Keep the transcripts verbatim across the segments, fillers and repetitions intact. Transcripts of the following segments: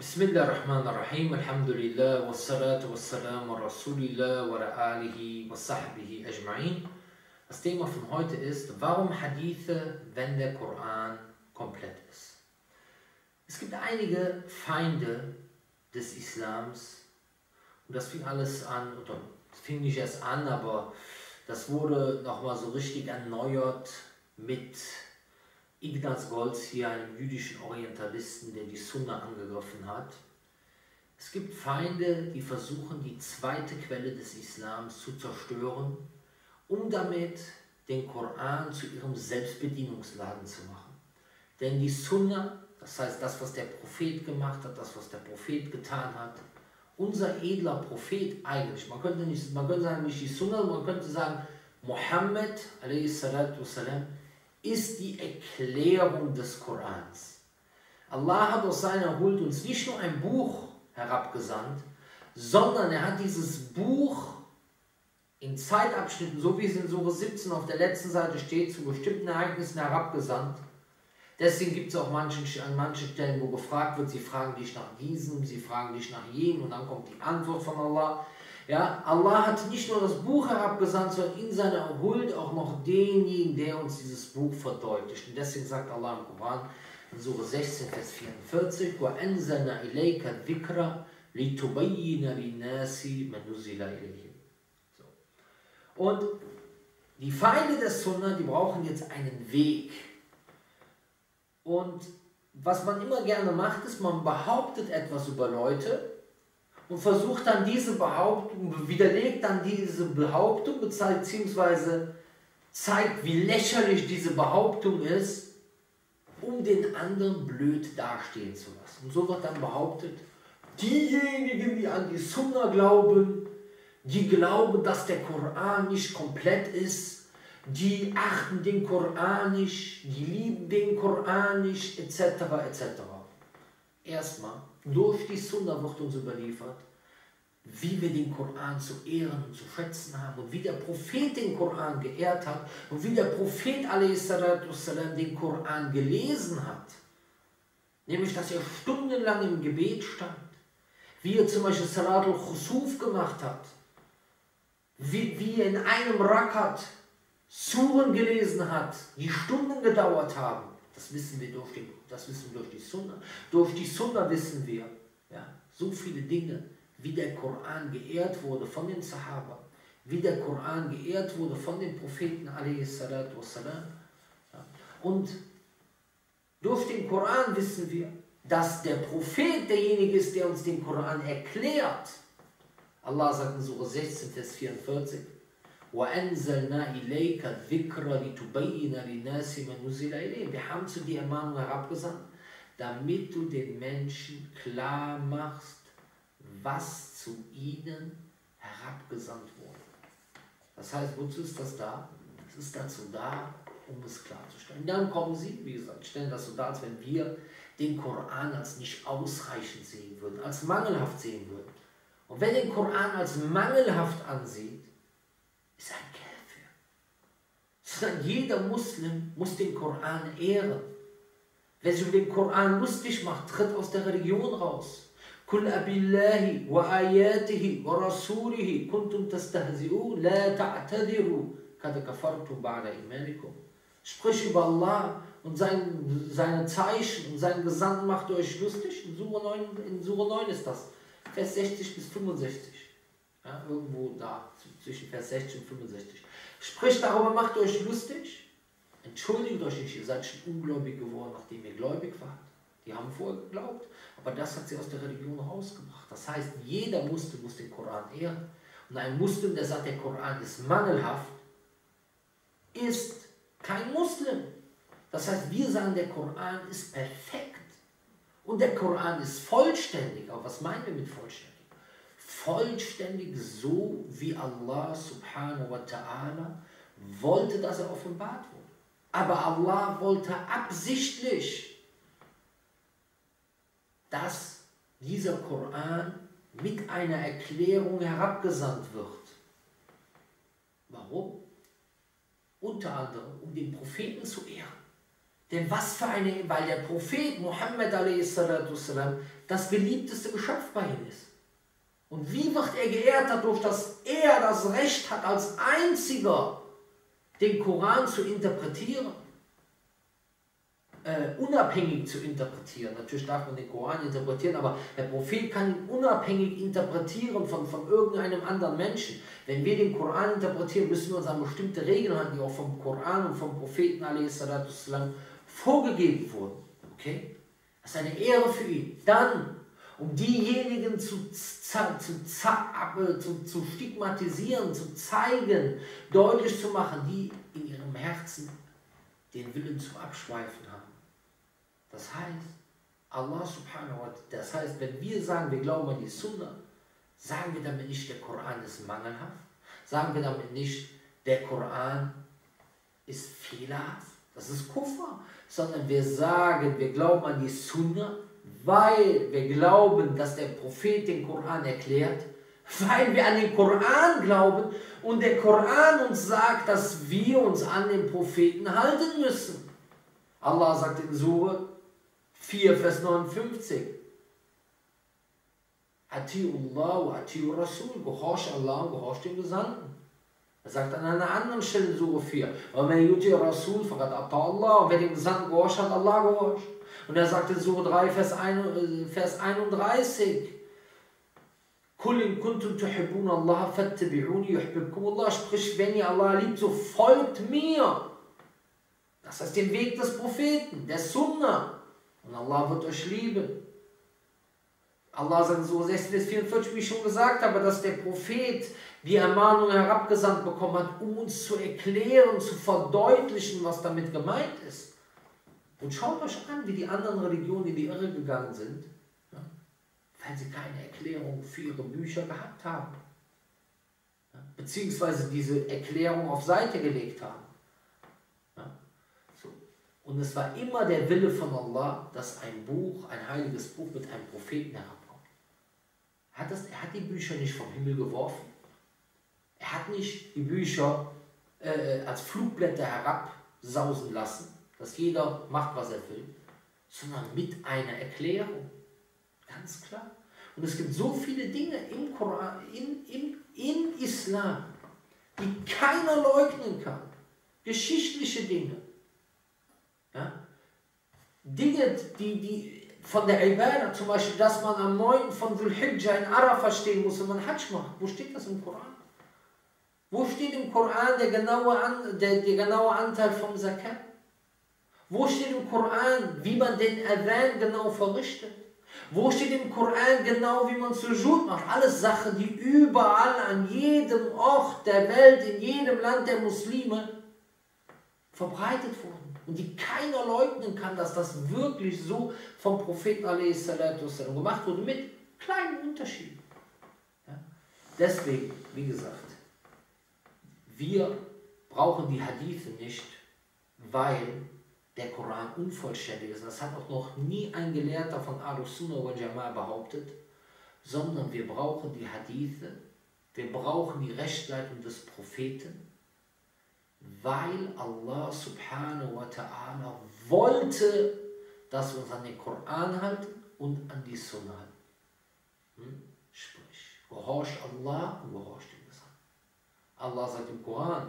Bismillahirrahmanirrahim, Alhamdulillah, wassalatu wassalamu ala Rasulillah wa ala alihi wa sahbihi ajma'in. Das Thema von heute ist, warum Hadithe, wenn der Koran komplett ist. Es gibt einige Feinde des Islams und das fing alles an, oder das fing nicht erst an, aber das wurde nochmal so richtig erneuert mit Ignaz Goldziher, einem jüdischen Orientalisten, der die Sunna angegriffen hat. Es gibt Feinde, die versuchen, die zweite Quelle des Islams zu zerstören, um damit den Koran zu ihrem Selbstbedienungsladen zu machen. Denn die Sunna, das heißt das, was der Prophet gemacht hat, das, was der Prophet getan hat, unser edler Prophet eigentlich, man könnte, nicht, man könnte sagen, nicht die Sunna, man könnte sagen, Mohammed, a s, ist die Erklärung des Korans. Allah hat aus seiner Huld uns nicht nur ein Buch herabgesandt, sondern er hat dieses Buch in Zeitabschnitten, so wie es in Sure siebzehn auf der letzten Seite steht, zu bestimmten Ereignissen herabgesandt. Deswegen gibt es auch manchen, an manchen Stellen, wo gefragt wird, sie fragen dich nach diesem, sie fragen dich nach jenem und dann kommt die Antwort von Allah. Ja, Allah hat nicht nur das Buch herabgesandt, sondern in seiner Huld auch noch denjenigen, der uns dieses Buch verdeutlicht. Und deswegen sagt Allah im Koran in Sure sechzehn, Vers vierundvierzig, وَأَنزَلْنَا إِلَيْكَ الذِّكْرَ لِتُبَيِّنَ لِلنَّاسِ مَا نُزِّلَ إِلَيْهِمْ. Und die Feinde der Sunna, die brauchen jetzt einen Weg. Und was man immer gerne macht, ist, man behauptet etwas über Leute und versucht dann diese Behauptung, widerlegt dann diese Behauptung, beziehungsweise zeigt, wie lächerlich diese Behauptung ist, um den anderen blöd dastehen zu lassen. Und so wird dann behauptet, diejenigen, die an die Sunna glauben, die glauben, dass der Koran nicht komplett ist, die achten den Koran nicht, die lieben den Koran nicht, et cetera et cetera. Erstmal, durch die Sunna wird uns überliefert, wie wir den Koran zu ehren und zu schätzen haben und wie der Prophet den Koran geehrt hat und wie der Prophet a s den Koran gelesen hat. Nämlich, dass er stundenlang im Gebet stand, wie er zum Beispiel Salat al-Khusuf gemacht hat, wie, wie er in einem Rakat Suren gelesen hat, die Stunden gedauert haben. Das wissen wir durch, den, das wissen wir durch die Sunna. Durch die Sunna wissen wir, ja, so viele Dinge, wie der Koran geehrt wurde von den Sahaba, wie der Koran geehrt wurde von den Propheten a s. Ja. Und durch den Koran wissen wir, dass der Prophet derjenige ist, der uns den Koran erklärt. Allah sagt in Sure sechzehn, Vers vierundvierzig, وَأَنزَلْنَا إِلَيْكَ الذِّكْرَ لِتُبَيِّنَ لِلنَّاسِ مَا نُزِّلَ إِلَيْهِمْ. Wir haben zu dir Ermahnung herabgesandt, damit du den Menschen klar machst, was zu ihnen herabgesandt wurde. Das heißt, wozu ist das da? Es ist dazu da, um es klarzustellen. Dann kommen sie, wie gesagt, stellen das so dar, als wenn wir den Koran als nicht ausreichend sehen würden, als mangelhaft sehen würden. Und wer den Koran als mangelhaft ansieht, ist ein Käfer. Sondern jeder Muslim muss den Koran ehren. Wer sich über den Koran lustig macht, tritt aus der Religion raus. Kul abillahi wa ayatihi wa rasulihi kuntum tastahzi'un la ta'tadiru kad kafartum ba'da imanikum. Sprich über Allah und sein, seine Zeichen und seinen Gesandten macht euch lustig. In Sure neun, in Sure neun ist das. Vers sechzig bis fünfundsechzig. Ja, irgendwo da, zwischen Vers sechzig und fünfundsechzig. Spricht darüber, macht euch lustig. Entschuldigt euch nicht, ihr seid schon ungläubig geworden, nachdem ihr gläubig wart. Die haben vorher geglaubt, aber das hat sie aus der Religion rausgebracht. Das heißt, jeder Muslim muss den Koran ehren. Und ein Muslim, der sagt, der Koran ist mangelhaft, ist kein Muslim. Das heißt, wir sagen, der Koran ist perfekt. Und der Koran ist vollständig. Aber was meinen wir mit vollständig? Vollständig so, wie Allah subhanahu wa ta'ala wollte, dass er offenbart wurde. Aber Allah wollte absichtlich, dass dieser Koran mit einer Erklärung herabgesandt wird. Warum? Unter anderem, um den Propheten zu ehren. Denn was für eine, weil der Prophet Muhammad a s, das geliebteste Geschöpf bei ihm ist. Und wie wird er geehrt dadurch, dass er das Recht hat, als einziger den Koran zu interpretieren? Äh, unabhängig zu interpretieren. Natürlich darf man den Koran interpretieren, aber der Prophet kann ihn unabhängig interpretieren von, von irgendeinem anderen Menschen. Wenn wir den Koran interpretieren, müssen wir uns an bestimmte Regeln halten, die auch vom Koran und vom Propheten a s. vorgegeben wurden. Okay? Das ist eine Ehre für ihn. Dann, um diejenigen zu, zu, zu, zu, zu stigmatisieren, zu zeigen, deutlich zu machen, die in ihrem Herzen den Willen zum Abschweifen haben. Das heißt, Allah subhanahu wa ta'ala, das heißt, wenn wir sagen, wir glauben an die Sunna, sagen wir damit nicht, der Koran ist mangelhaft, sagen wir damit nicht, der Koran ist fehlerhaft, das ist Kufr, sondern wir sagen, wir glauben an die Sunna, weil wir glauben, dass der Prophet den Koran erklärt, weil wir an den Koran glauben und der Koran uns sagt, dass wir uns an den Propheten halten müssen. Allah sagt in Surah vier, Vers neunundfünfzig, Ati'ullah wa Ati'ur Rasul, gehorcht Allah und gehorcht dem Gesandten. Er sagt an einer anderen Stelle in Surah vier, und wer dem Gesandten gehorcht, hat Allah gehorcht. Und er sagt in Surah drei, Vers einunddreißig, sprich, wenn ihr Allah liebt, so folgt mir. Das heißt den Weg des Propheten, der Sunna. Und Allah wird euch lieben. Allah sagt in Surah sechzehn bis vierundvierzig, wie ich schon gesagt habe, dass der Prophet die Ermahnung herabgesandt bekommen hat, um uns zu erklären, zu verdeutlichen, was damit gemeint ist. Und schaut euch an, wie die anderen Religionen in die Irre gegangen sind, ja, weil sie keine Erklärung für ihre Bücher gehabt haben. Ja, beziehungsweise diese Erklärung auf Seite gelegt haben. Ja, so. Und es war immer der Wille von Allah, dass ein Buch, ein heiliges Buch mit einem Propheten herabkommt. Er hat, das, er hat die Bücher nicht vom Himmel geworfen. Er hat nicht die Bücher äh, als Flugblätter herabsausen lassen, dass jeder macht, was er will, sondern mit einer Erklärung. Ganz klar. Und es gibt so viele Dinge im Koran, in, in, in Islam, die keiner leugnen kann. Geschichtliche Dinge. Ja? Dinge, die, die von der Ibadah, zum Beispiel, dass man am neunten von Dhul Hijjah in Arafah stehen muss, wenn man Hajj macht. Wo steht das im Koran? Wo steht im Koran der genaue, An, der, der genaue Anteil vom Zakat? Wo steht im Koran, wie man den Adhan genau verrichtet? Wo steht im Koran genau, wie man Sujud macht? Alles Sachen, die überall, an jedem Ort der Welt, in jedem Land der Muslime verbreitet wurden. Und die keiner leugnen kann, dass das wirklich so vom Propheten a s. gemacht wurde, mit kleinen Unterschieden. Ja? Deswegen, wie gesagt, wir brauchen die Hadithe nicht, weil der Koran unvollständig ist. Das hat auch noch nie ein Gelehrter von Ahlus Sunnah wal Jama'a behauptet, sondern wir brauchen die Hadithe, wir brauchen die Rechtleitung des Propheten, weil Allah subhanahu wa ta'ala wollte, dass wir uns an den Koran halten und an die Sunna halten. Hm? Sprich, gehorcht Allah und gehorcht dem Gesandten. Allah sagt im Koran,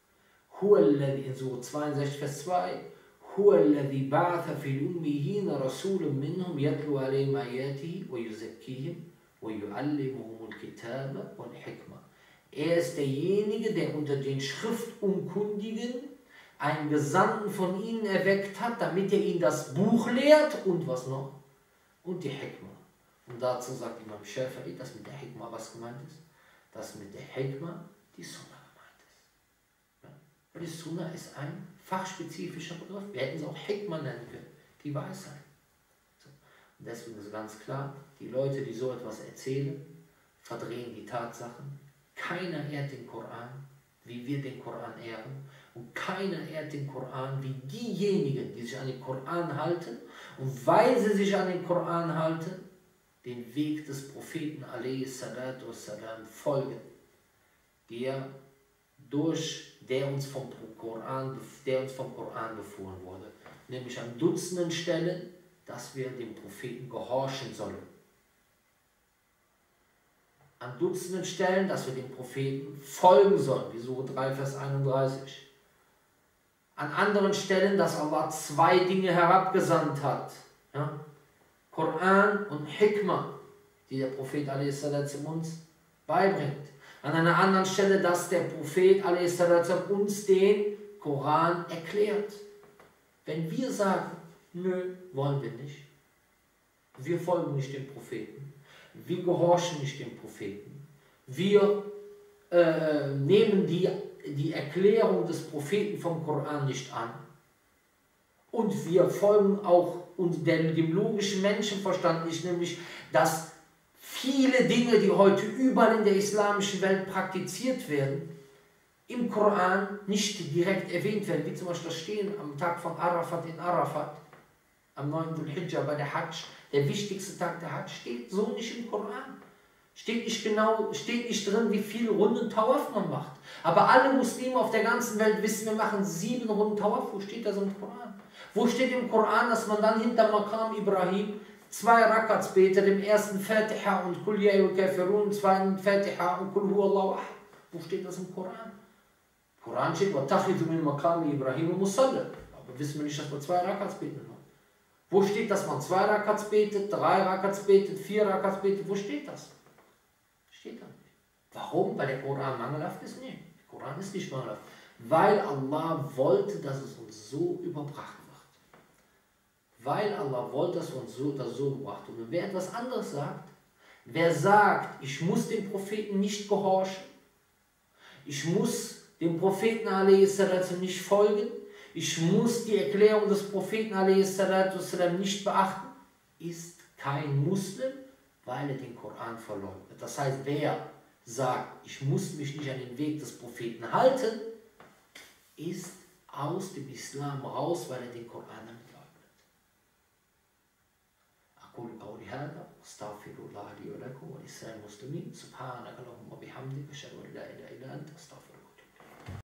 in Surah zweiundsechzig, Vers zwei, هو الذي بعث في الأميين رسولا منهم يتلو عليهم آياته ويزكيهم ويعلمهم الكتاب والحكمة. Er ist derjenige, der unter den Schriftunkundigen einen Gesandten von ihnen erweckt hat, damit er ihnen das Buch lehrt und was noch? Und die Hikmah. Und dazu sagt Imam Shafi'i, dass mit der Hikmah was gemeint ist? Dass mit der Hikmah die Sunna gemeint ist. Ja? Die Sunna ist ein fachspezifischer Begriff. Wir hätten es auch Hikmah nennen können, die Weisheit. So. Und deswegen ist ganz klar, die Leute, die so etwas erzählen, verdrehen die Tatsachen. Keiner ehrt den Koran, wie wir den Koran ehren. Und keiner ehrt den Koran wie diejenigen, die sich an den Koran halten. Und weil sie sich an den Koran halten, den Weg des Propheten a s. folgen, der, durch, der, uns vom Koran, der uns vom Koran befohlen wurde. Nämlich an Dutzenden Stellen dass wir dem Propheten gehorchen sollen. An Dutzenden Stellen, dass wir dem Propheten folgen sollen, wie Sure drei, Vers einunddreißig. An anderen Stellen, dass Allah zwei Dinge herabgesandt hat. Ja? Koran und Hikmah, die der Prophet a s. uns beibringt. An einer anderen Stelle, dass der Prophet a s. uns den Koran erklärt. Wenn wir sagen, nö, wollen wir nicht, wir folgen nicht dem Propheten, wir gehorchen nicht dem Propheten, wir äh, nehmen die, die Erklärung des Propheten vom Koran nicht an und wir folgen auch und dem, dem logischen Menschenverstand nicht, nämlich dass viele Dinge, die heute überall in der islamischen Welt praktiziert werden, im Koran nicht direkt erwähnt werden, wie zum Beispiel das Stehen am Tag von Arafat in Arafat, am neunten Dhul-Hijjah bei der Hajj, der wichtigste Tag der Hajj, steht so nicht im Koran. Steht nicht genau, steht nicht drin, wie viele Runden Tawaf man macht. Aber alle Muslime auf der ganzen Welt wissen, wir machen sieben Runden Tawaf. Wo steht das im Koran? Wo steht im Koran, dass man dann hinter Maqam Ibrahim zwei Rakats betet, im ersten Fatiha und Kul ya ayyuhal Kafirun, im zweiten Fatiha und Kul huwallahu ahad? Wo steht das im Koran? Im Koran steht, وَاتَّخِذُوا مِن مَقَامِ إِبْرَاهِيمَ مُصَلًّى. Aber wissen wir nicht, dass man zwei Rakats beten soll. Wo steht, dass man zwei Rakats betet, drei Rakats betet, vier Rakats betet? Wo steht das? Steht da nicht. Warum? Weil der Koran mangelhaft ist? Nee, der Koran ist nicht mangelhaft. Weil Allah wollte, dass es uns so überbracht wird. Weil Allah wollte, dass uns so, das so gebracht wird. Und wer etwas anderes sagt, wer sagt, ich muss dem Propheten nicht gehorchen, ich muss dem Propheten a s. nicht folgen, ich muss die Erklärung des Propheten a s. nicht beachten, ist kein Muslim, weil er den Koran verleugnet. Das heißt, wer sagt, ich muss mich nicht an den Weg des Propheten halten, ist aus dem Islam raus, weil er den Koran damit leugnet. أقول قولي هذا واستغفر الله لي ولكم ولسائر المسلمين سبحانك اللهم وبحمدك أشهد أن لا إله إلا أنت أستغفرك